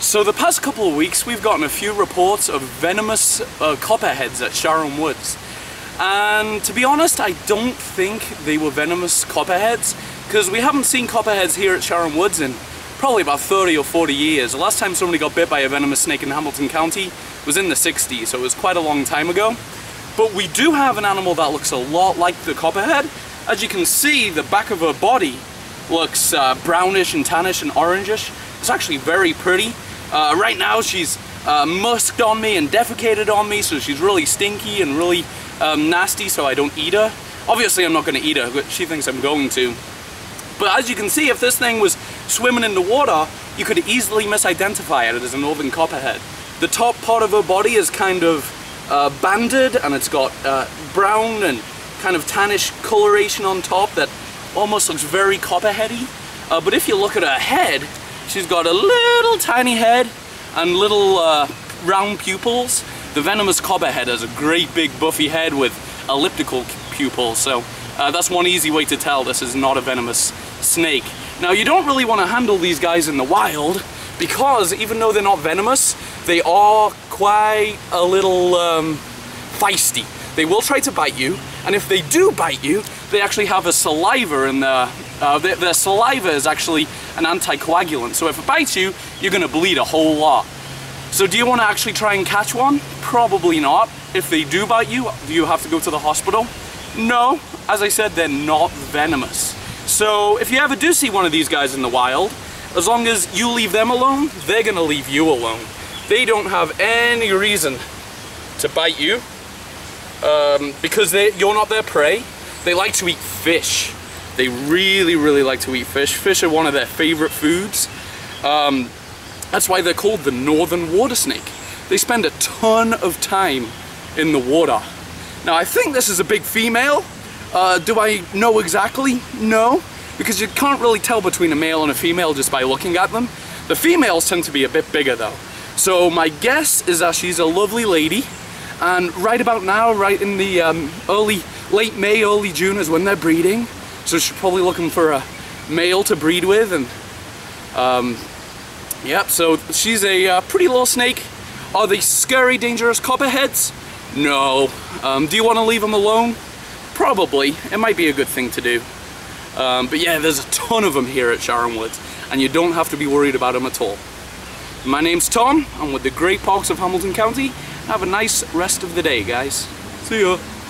So the past couple of weeks we've gotten a few reports of venomous copperheads at Sharon Woods. And to be honest, I don't think they were venomous copperheads, because we haven't seen copperheads here at Sharon Woods in probably about 30 or 40 years. The last time somebody got bit by a venomous snake in Hamilton County was in the 60s, so it was quite a long time ago. But we do have an animal that looks a lot like the copperhead. As you can see, the back of her body looks brownish and tannish and orangish. It's actually very pretty. Right now she's musked on me and defecated on me, so she's really stinky and really nasty, so I don't eat her. Obviously I'm not going to eat her, but she thinks I'm going to. But as you can see, if this thing was swimming in the water, you could easily misidentify it as a northern copperhead. The top part of her body is kind of banded, and it's got brown and kind of tannish coloration on top that almost looks very copperheady. But if you look at her head, she's got a little tiny head and little round pupils. The venomous copperhead has a great big buffy head with elliptical pupils, so that's one easy way to tell this is not a venomous snake. Now, you don't really want to handle these guys in the wild, because even though they're not venomous, they are quite a little feisty. They will try to bite you, and if they do bite you, they actually have a saliva in their saliva is actually an anticoagulant, so if it bites you, you're going to bleed a whole lot. So do you want to actually try and catch one? Probably not. If they do bite you, do you have to go to the hospital? No. As I said, they're not venomous. So if you ever do see one of these guys in the wild, as long as you leave them alone, they're going to leave you alone. They don't have any reason to bite you because you're not their prey. They like to eat fish. They really, really like to eat fish. Fish are one of their favorite foods. That's why they're called the northern water snake. They spend a ton of time in the water. Now, I think this is a big female. Do I know exactly? No, because you can't really tell between a male and a female just by looking at them. The females tend to be a bit bigger though. So my guess is that she's a lovely lady, and right about now, right in the late May, early June is when they're breeding. So she's probably looking for a male to breed with, and yep, so she's a pretty little snake. Are they scary, dangerous copperheads? No. Do you want to leave them alone? Probably. It might be a good thing to do. But yeah, there's a ton of them here at Sharon Woods, and you don't have to be worried about them at all. My name's Tom. I'm with the Great Parks of Hamilton County. Have a nice rest of the day, guys. See ya.